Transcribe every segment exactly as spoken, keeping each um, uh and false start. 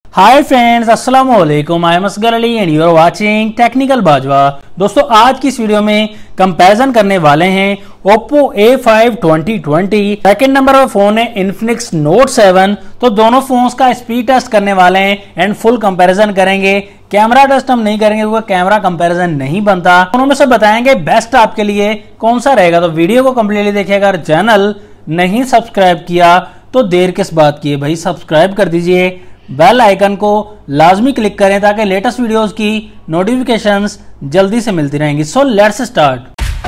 हाय friends, अस्सलाम वालेकुम। I am Asghar Ali and you are watching technical Bajwa. दोस्तों, आज की इस वीडियो में कंपैरिजन करने वाले हैं Oppo A five twenty twenty. Second number पर फोन है Infinix Note सेवन। तो दोनों फोन्स का स्पीड टेस्ट करने वाले हैं एंड फुल कंपैरिजन करेंगे। कैमरा टेस्ट हम नहीं करेंगे क्योंकि कैमरा कंपैरिजन नहीं बनता। दोनों में से बताएंगे बेस्ट आपके लिए कौन सा रहेगा। तो वीडियो को कंप्लीटली देखिएगा। अगर चैनल नहीं सब्सक्राइब किया तो देर किस बात की है भाई, सब्सक्राइब कर दीजिए। बेल आइकन को लाजमी क्लिक करें ताकि लेटेस्ट वीडियोस की नोटिफिकेशंस जल्दी से मिलती रहेंगी। So let's start.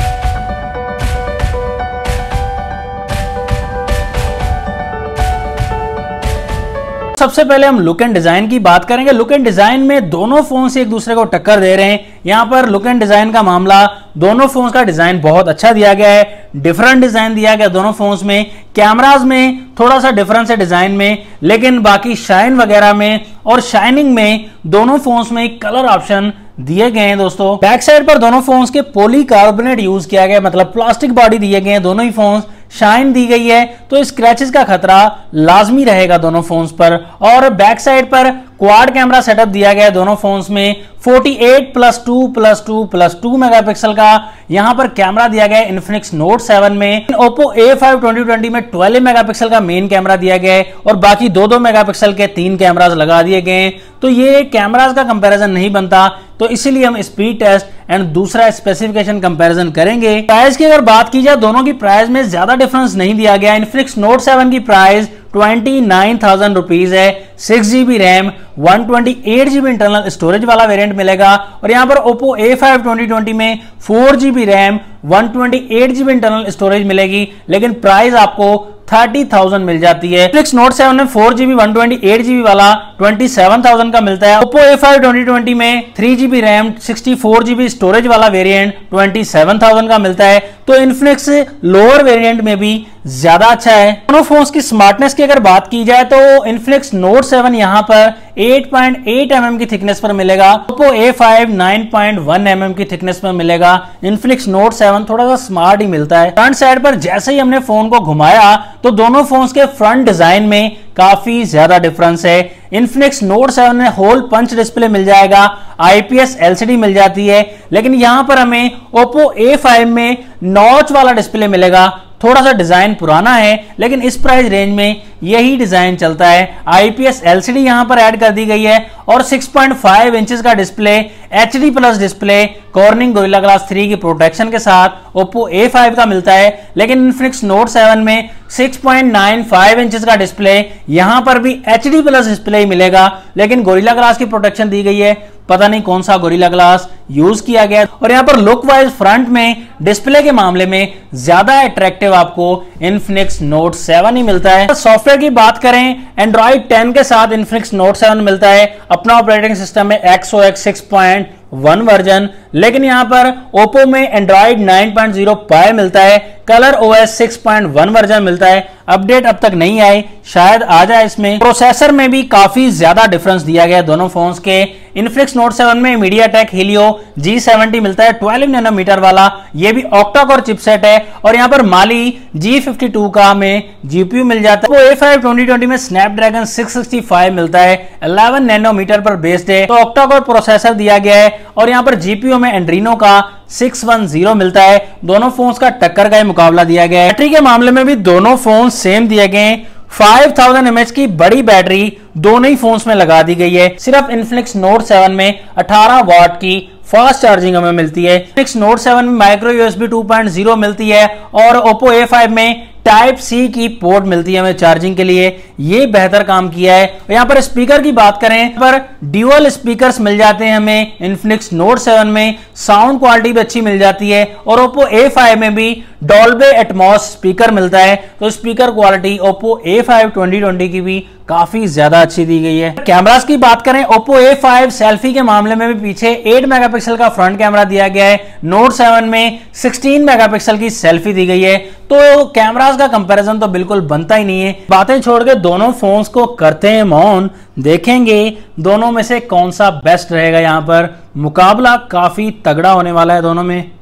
सबसे पहले हम लुक एंड डिजाइन की बात करेंगे। लुक एंड डिजाइन में दोनों फोन से एक दूसरे को टक्कर दे रहे हैं। यहां पर लुक एंड डिजाइन का मामला, दोनों फोन्स का डिजाइन बहुत अच्छा दिया गया है। डिफरेंट डिजाइन दिया गया दोनों फोन्स में। कैमराज में थोड़ा सा डिफरेंस है डिजाइन में, लेकिन बाकी शाइन वगैरह में और शाइनिंग में दोनों फोन्स में कलर ऑप्शन दिए गए हैं। दोस्तों, बैक साइड पर दोनों फोन्स के पॉलीकार्बोनेट यूज किया गया, मतलब प्लास्टिक बॉडी दिए गए हैं। दोनों ही फोन्स शाइन दी गई है, तो स्क्रैचेस का खतरा लाजमी रहेगा दोनों फोन्स पर। और बैक साइड पर क्वाड कैमरा सेटअप दिया गया है दोनों फोन्स में। अड़तालीस plus two plus two plus two megapixel का यहां पर कैमरा दिया गया है Infinix Note सेवन में। Oppo A five twenty twenty में बारह मेगापिक्सल का मेन कैमरा दिया गया है और बाकी दो दो मेगापिक्सल के तीन कैमरास लगा दिए गए हैं। तो ये कैमरास का कंपैरिजन नहीं बनता, तो इसीलिए हम स्पीड टेस्ट एंड दूसरा स्पेसिफिकेशन कंपैरिजन करेंगे। प्राइस की अगर बात की जाए, दोनों की प्राइस में ज्यादा डिफरेंस नहीं दिया गया। Infinix Note सेवन की price twenty nine thousand rupees है। Six GB RAM, one twenty eight GB internal storage वाला वेरिएंट मिलेगा। और यहां पर Oppo A five twenty twenty में four GB RAM, one twenty eight GB internal storage मिलेगी, लेकिन प्राइस आपको थर्टी थाउजेंड मिल जाती है। Infinix Note सेवन में four GB one twenty eight GB वाला ट्वेंटी सेवन थाउजेंड का मिलता है। Oppo A five twenty twenty में three GB RAM, sixty four GB storage वाला वेरिएंट ट्वेंटी सेवन थाउजेंड का मिलता है। तो Infinix लोअर वेरिएंट में भी ज्यादा अच्छा है। दोनों फोन्स की स्मार्टनेस की अगर बात की जाए तो Infinix Note सेवन यहां पर eight point eight M M की थिकनेस पर मिलेगा। Oppo A five nine point one M M की थिकनेस पर मिलेगा। Infinix Note सेवन थोड़ा सा स्मार्ट ही मिलता है। फ्रंट साइड पर जैसे ही हमने फोन को घुमाया तो दोनों फोन्स के फ्रंट डिजाइन में काफी ज्यादा डिफरेंस है। Infinix Note सेवन में होल पंच डिस्प्ले मिल जाएगा, आईपीएस एलसीडी मिल जाती है, लेकिन यहां पर हमें Oppo ए फाइव में नॉच वाला डिस्प्ले मिलेगा। थोड़ा सा डिजाइन पुराना है, लेकिन इस प्राइस रेंज में यही डिजाइन चलता है। आईपीएस एलसीडी यहां पर ऐड कर दी गई है और सिक्स पॉइंट फाइव इंचेस का display, HD plus display, Corning Gorilla glass three की प्रोटेक्शन के साथ Oppo ए फाइव का मिलता है। लेकिन Infinix Note सेवन में six point nine five inches का डिस्प्ले, यहां पर भी एचडी प्लस डिस्प्ले ही मिलेगा, लेकिन गोरिल्ला ग्लास की प्रोटेक्शन दी गई है। पता नहीं कौन सा गोरिल्ला ग्लास यूज किया गया। और यहां पर लुक वाइज फ्रंट में डिस्प्ले के मामले में ज्यादा अट्रैक्टिव आपको Infinix Note सेवन ही मिलता है। सॉफ्टवेयर की बात करें, Android टेन के साथ Infinix Note सेवन मिलता है। अपना ऑपरेटिंग सिस्टम में X O X six point one version, लेकिन यहां पर Oppo में Android nine point zero pie मिलता है। Colour OS six point one version मिलता है। अपडेट अब तक नहीं आई, शायद आ जाए इसमें। प्रोसेसर में भी काफी ज्यादा डिफरेंस दिया गया दोनों फोन्स के। Infinix Note सेवन में MediaTek Helio जी सेवेंटी मिलता है, ट्वेल्व नैनोमीटर वाला, ये भी ऑक्टा कोर चिपसेट है। और यहां पर Mali जी फिफ्टी टू का हमें जीपीयू मिल जाता है। वो ए फाइव ट्वेंटी ट्वेंटी में Snapdragon सिक्स सिक्सटी फाइव मिलता है, इलेवन नैनोमीटर पर बेस्ड है। तो ऑक्टा कोर प्रोसेसर दिया गया है और यहां पर जीपीयू में Adreno का सिक्स वन ज़ीरो मिलता है। दोनों फोन्स का टक्कर का मुकाबला दिया गया है। बैटरी के मामले में भी दोनों फोन सेम दिए गए हैं। फाइव थाउजेंड एमएच की बड़ी बैटरी दोनों ही फोन्स में लगा दी गई है। सिर्फ Infinix Note सेवन में अठारह वाट की फास्ट चार्जिंग हमें मिलती है। Infinix Note सेवन में micro USB two point zero मिलती है और Oppo ए फाइव में टाइप सी की पोर्ट मिलती है हमें चार्जिंग के लिए। ये बेहतर काम किया है। यहाँ पर स्पीकर की बात करें, पर ड्यूअल स्पीकर्स मिल जाते हैं हमें Infinix Note सेवन में। साउंड क्वालिटी भी अच्छी मिल जाती है और Oppo ए फाइव में भी डॉल्बे एटमॉस स्पीकर मिलता है। तो speaker quality Oppo A five twenty twenty की भी काफी ज्यादा अच्छी दी गई है। कैमरास की बात करें, Oppo ए फाइव सेल्फी के मामले में भी पीछे एट मेगापिक्सल का फ्रंट कैमरा दिया गया है। Note सेवन में सिक्सटीन मेगापिक्सल की सेल्फी दी गई है। तो कैमरास का कंपैरिजन तो बिल्कुल बनता ही नहीं है। बातें छोड़ के दोनों फोन्स को करते हैं मौन, देखेंगे दोनों में से कौन सा बेस्ट रहेगा। यहां पर मुकाबला काफी तगड़ा होने वाला है दोनों में।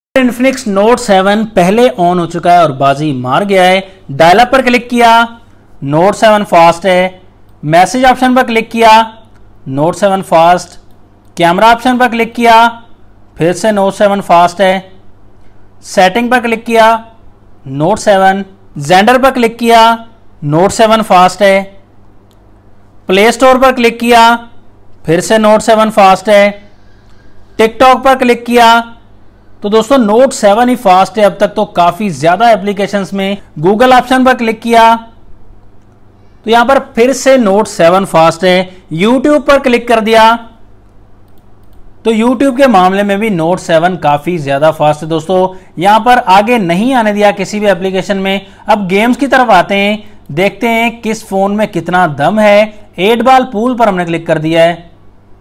Infinix Note सेवन पहले ऑन हो चुका है और बाजी मार गया है। डायल अप पर क्लिक किया नोट सेवन फास्ट है। मैसेज ऑप्शन पर क्लिक किया, note seven fast. Camera option पर क्लिक किया, फिर से नोट सेवन फास्ट है। सेटिंग पर क्लिक किया, नोट सेवन। जेंडर पर क्लिक किया, नोट सेवन फास्ट है। प्ले स्टोर पर क्लिक किया, फिर से नोट सेवन फास्ट है। टिकटॉक पर क्लिक किया तो दोस्तों नोट सेवन ही फास्ट है अब तक तो काफी ज्यादा एप्लीकेशंस में। गूगल ऑप्शन पर क्लिक किया तो यहां पर फिर से नोट सेवन फास्ट है। यूट्यूब पर क्लिक कर दिया तो यूट्यूब के मामले में भी नोट सेवन काफी ज्यादा फास्ट है दोस्तों। यहां पर आगे नहीं आने दिया किसी भी एप्लीकेशन में। अब गेम्स की तरफ आते हैं, देखते हैं किस फोन में कितना दम है। एट बॉल पूल पर हमने क्लिक कर दिया है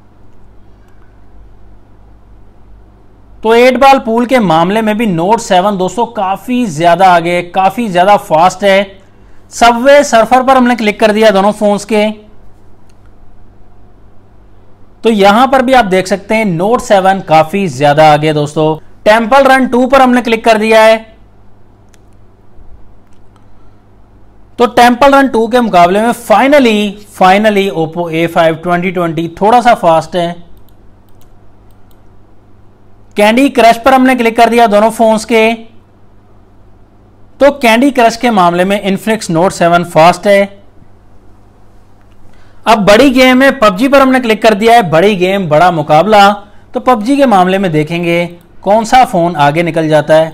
तो एट बॉल पूल के मामले में भी नोट सेवन दोस्तों काफी ज्यादा आगे, काफी ज्यादा फास्ट है। सबवे सर्फर पर हमने क्लिक कर दिया दोनों फोन्स के, तो यहां पर भी आप देख सकते हैं नोट सेवन काफी ज्यादा आगे दोस्तों। टेंपल रन टू पर हमने क्लिक कर दिया है तो टेंपल रन टू के मुकाबले में finally finally Oppo A five twenty twenty थोड़ा सा फास्ट है। कैंडी क्रश पर हमने क्लिक कर दिया दोनों फोन्स के, तो कैंडी क्रश के मामले में इन्फिनिक्स नोट सेवन फास्ट है। अब बड़ी गेम है पबजी पर हमने क्लिक कर दिया है, बड़ी गेम बड़ा मुकाबला, तो पबजी के मामले में देखेंगे कौन सा फोन आगे निकल जाता है।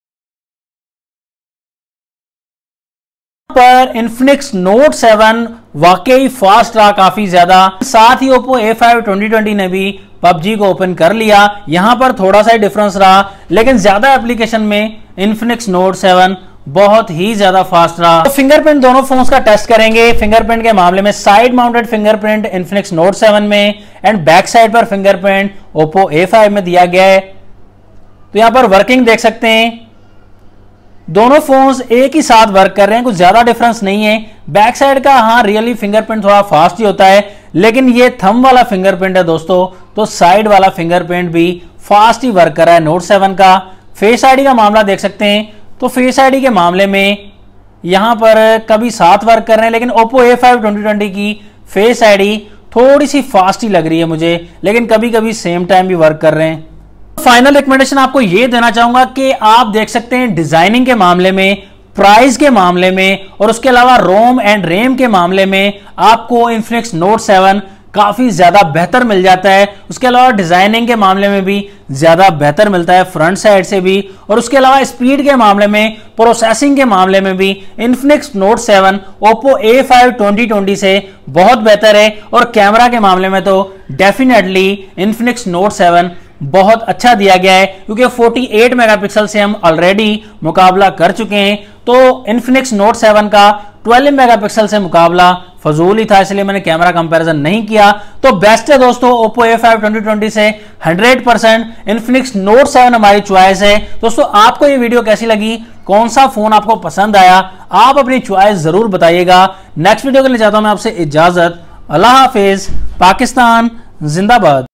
पर इन्फिनिक्स नोट सेवन वाकई फास्ट रहा काफी ज्यादा। साथ ही Oppo A five twenty twenty ने भी पबजी को ओपन कर लिया, यहां पर थोड़ा सा डिफरेंस रहा, लेकिन ज्यादा एप्लीकेशन में इन्फिनिक्स नोट सेवन बहुत ही ज्यादा फास्ट रहा। तो फिंगरप्रिंट दोनों फोन्स का टेस्ट करेंगे। फिंगरप्रिंट के मामले में side mounted fingerprint Infinix note seven में एंड बैक साइड पर फिंगरप्रिंट ओप्पो ए फाइव में दिया गया है। तो यहां पर वर्किंग देख सकते हैं, दोनों फोन्स एक ही साथ वर्क कर रहे हैं, कुछ ज्यादा डिफरेंस नहीं है। बैक साइड का हाँ रियली फिंगरप्रिंट थोड़ा फास्ट ही होता है, लेकिन ये थंब वाला फिंगरप्रिंट है दोस्तों, तो साइड वाला फिंगरप्रिंट भी फास्ट ही वर्क कर रहा है नोट सेवन का। फेस आईडी का मामला देख सकते हैं, तो फेस आईडी के मामले में यहां पर कभी साथ वर्क कर रहे हैं, लेकिन Oppo A five twenty twenty की फेस आईडी थोड़ी सी फास्ट ही लग रही है मुझे, लेकिन कभी कभी सेम टाइम भी वर्क कर रहे हैं। फाइनल रिकमेंडेशन आपको यह देना चाहूंगा कि आप देख सकते हैं डिजाइनिंग के मामले में, प्राइस के मामले में और उसके अलावा रोम एंड रैम के मामले में आपको इन्फिनिक्स नोट सेवन काफी ज्यादा बेहतर मिल जाता है। उसके अलावा डिजाइनिंग के मामले में भी ज्यादा बेहतर मिलता है फ्रंट साइड से भी, और उसके अलावा स्पीड के मामले में, प्रोसेसिंग के मामले में भी Infinix note seven Oppo A five twenty twenty से बहुत बेहतर है। और कैमरा के मामले में तो डेफिनेटली इन्फिनिक्स नोट सेवन बहुत अच्छा दिया गया है, क्योंकि अड़तालीस मेगापिक्सल से हम ऑलरेडी मुकाबला कर चुके हैं। तो इन्फिनिक्स नोट सेवन का बारह मेगापिक्सल से मुकाबला फजूल ही था, इसलिए मैंने कैमरा कंपैरिजन नहीं किया। तो बेस्ट है दोस्तों Oppo A five twenty twenty से hundred percent Infinix note seven हमारी चॉइस है। दोस्तों आपको ये वीडियो कैसी लगी, कौन सा फोन आपको पसंद आया, आप अपनी चॉइस जरूर बताइएगा। नेक्स्ट वीडियो के लिए चाहता हूं मैं आपसे इजाजत। अल्लाह हाफिज, पाकिस्तान जिंदाबाद।